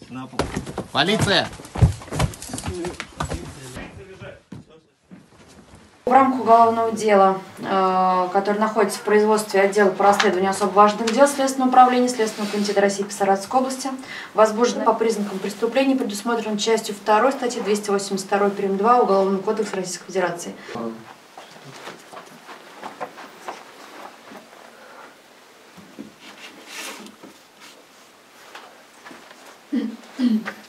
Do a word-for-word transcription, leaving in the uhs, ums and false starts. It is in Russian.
На пол. Полиция! В рамках уголовного дела, которое находится в производстве отдела по расследованию особо важных дел Следственного управления Следственного комитета России по Саратовской области, возбуждено по признакам преступления, предусмотренным частью второй статьи двести восемьдесят два прим. два Уголовного кодекса Российской Федерации. Mm-hmm.